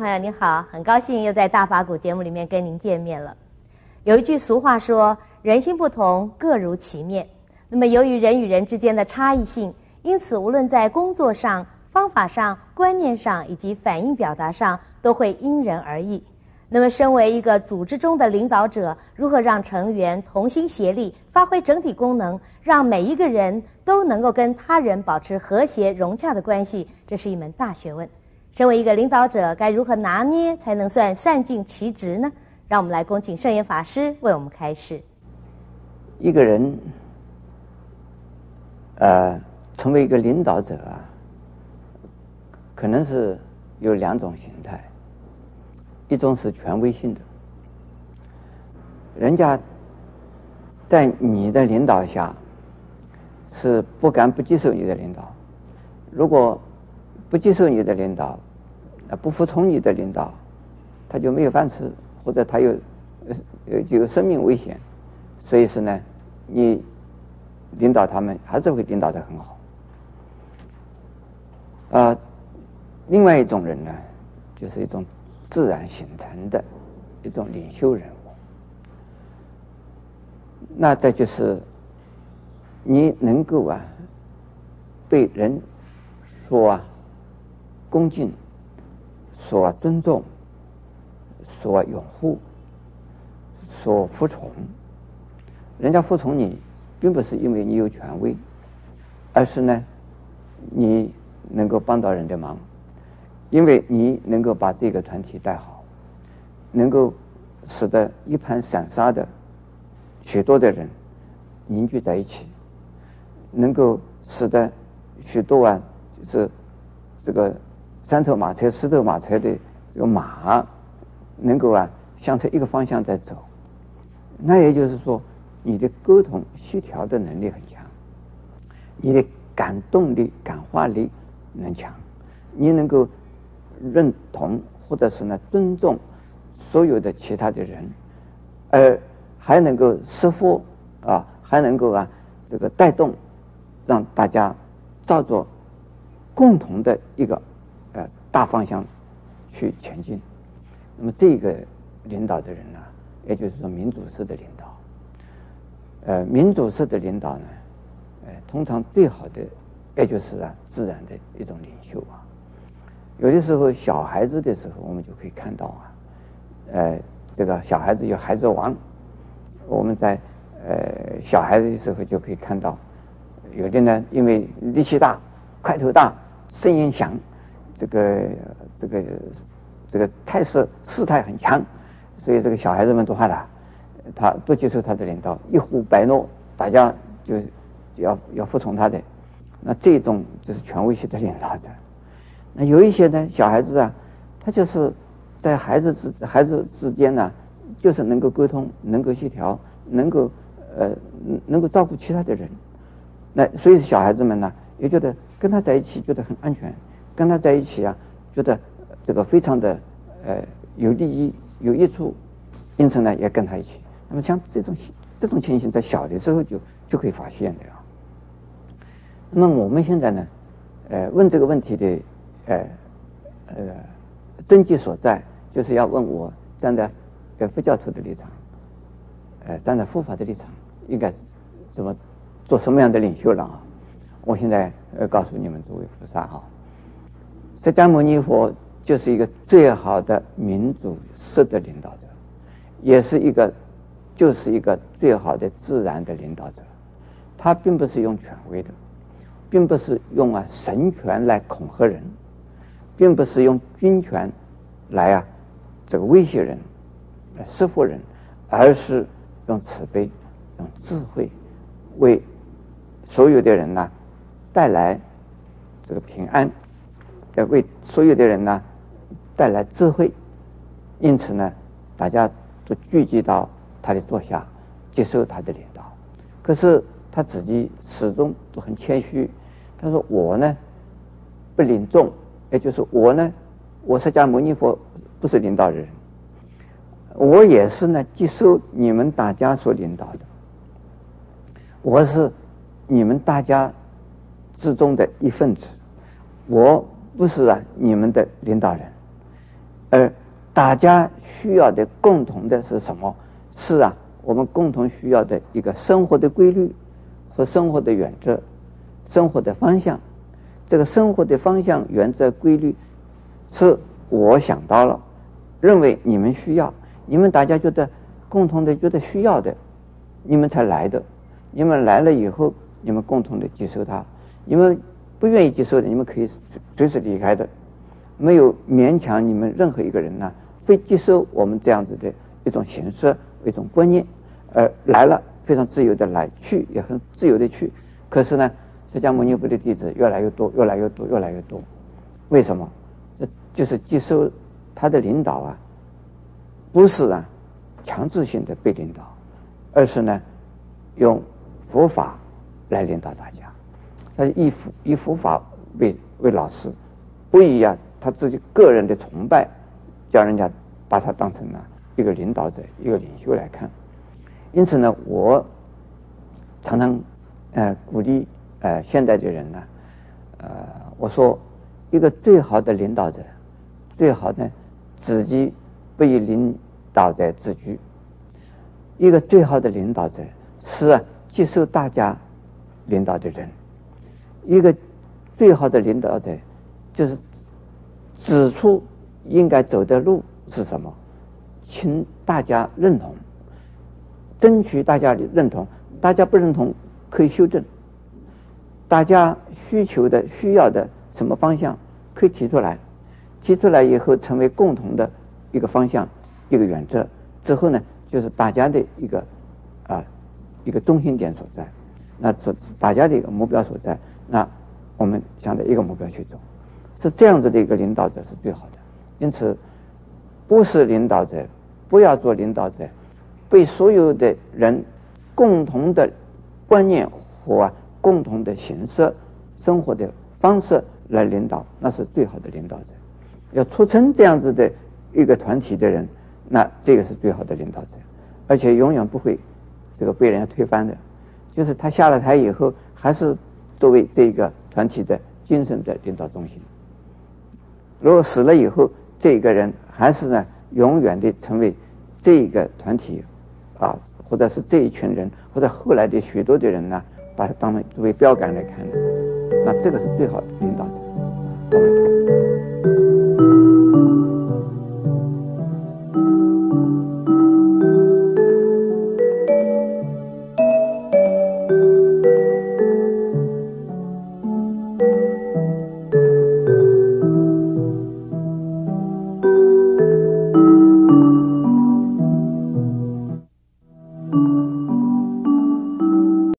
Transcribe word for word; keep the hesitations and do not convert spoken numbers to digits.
朋友您好，很高兴又在大法古节目里面跟您见面了。有一句俗话说，人心不同，各如其面。那么由于人与人之间的差异性，因此无论在工作上、方法上、观念上以及反应表达上，都会因人而异。那么身为一个组织中的领导者，如何让成员同心协力，发挥整体功能，让每一个人都能够跟他人保持和谐融洽的关系，这是一门大学问。身为一个领导者，该如何拿捏才能算善尽其职呢？让我们来恭请圣严法师为我们开示。 一个人呃成为一个领导者啊，可能是有两种形态。一种是权威性的，人家在你的领导下是不敢不接受你的领导，如果不接受你的领导，不服从你的领导，他就没有饭吃，或者他有有就有生命危险。所以是呢，你领导他们还是会领导得很好。啊、呃，另外一种人呢，就是一种自然形成的一种领袖人物。那这就是你能够啊被人所啊恭敬、所尊重、所拥护、所服从。人家服从你，并不是因为你有权威，而是呢你能够帮到人的忙。因为你能够把这个团体带好，能够使得一盘散沙的许多的人凝聚在一起，能够使得许多啊，就是这个三头马车、四头马车的这个马，能够啊向着一个方向在走。那也就是说，你的沟通协调的能力很强，你的感动力、感化力能强，你能够认同或者是呢尊重所有的其他的人，而还能够施福啊，还能够啊这个带动，让大家照着共同的一个呃大方向去前进。那么这个领导的人呢，也就是说民主式的领导。呃，民主式的领导呢，呃，通常最好的也就是啊自然的一种领袖啊。有的时候小孩子的时候，我们就可以看到啊，呃，这个小孩子有孩子王，我们在呃小孩子的时候就可以看到，有的呢因为力气大、块头大、声音响，这个这个这个态势势态很强，所以这个小孩子们都怕他，他都接受他的领导，一呼百诺，大家就要要服从他的。那这种就是权威性的领导者。那有一些呢，小孩子啊，他就是在孩子之孩子之间呢，就是能够沟通，能够协调，能够呃能够照顾其他的人。那所以小孩子们呢，也觉得跟他在一起觉得很安全，跟他在一起啊，觉得这个非常的呃有利益有益处，因此呢也跟他一起。那么像这种这种情形，在小的时候就就可以发现的啊。那么我们现在呢，呃问这个问题的。呃呃，症结所在就是要问我站在呃佛教徒的立场，呃站在佛法的立场，应该怎么做什么样的领袖了啊？我现在呃告诉你们诸位菩萨哈，释迦牟尼佛就是一个最好的民主式的领导者，也是一个就是一个最好的自然的领导者。他并不是用权威的，并不是用啊神权来恐吓人。并不是用军权来啊，这个威胁人、来施服人，而是用慈悲、用智慧，为所有的人呢带来这个平安，在为所有的人呢带来智慧。因此呢，大家都聚集到他的座下，接受他的领导。可是他自己始终都很谦虚，他说：“我呢不领众。”也就是我呢，我释迦牟尼佛不是领导人，我也是呢接受你们大家所领导的，我是你们大家之中的一份子，我不是啊你们的领导人， 而大家需要的共同的是什么？是啊，我们共同需要的一个生活的规律和生活的原则，生活的方向。这个生活的方向、原则、规律，是我想到了，认为你们需要，你们大家觉得共同的觉得需要的，你们才来的。你们来了以后，你们共同的接受它。你们不愿意接受的，你们可以随时离开的，没有勉强你们任何一个人呢，非接受我们这样子的一种形式、一种观念，而来了非常自由的来，去也很自由的去。可是呢，释迦牟尼佛的弟子越来越多，越来越多，越来越多。为什么？这就是接受他的领导啊，不是啊强制性的被领导，而是呢用佛法来领导大家。他以佛以佛法为为老师，不以啊他自己个人的崇拜，叫人家把他当成了一个领导者、一个领袖来看。因此呢，我常常呃鼓励呃现在的人呢，呃我说一个最好的领导者，最好呢自己不以领导者自居。一个最好的领导者是啊接受大家领导的人。一个最好的领导者就是指出应该走的路是什么，请大家认同，争取大家的认同。大家不认同可以修正，大家需求的需要的什么方向可以提出来，提出来以后成为共同的一个方向、一个原则之后呢，就是大家的一个啊一个中心点所在，那所大家的一个目标所在，那我们向着一个目标去走，是这样子的一个领导者是最好的。因此，不是领导者，不要做领导者，被所有的人共同的观念和共同的形式、生活的方式来领导，那是最好的领导者。要促成这样子的一个团体的人，那这个是最好的领导者，而且永远不会这个被人家推翻的。就是他下了台以后，还是作为这个团体的精神的领导中心。如果死了以后，这个人还是呢永远的成为这个团体啊，或者是这一群人，或者后来的许多的人呢，把它当作为标杆来看的，那这个是最好的领导者。我们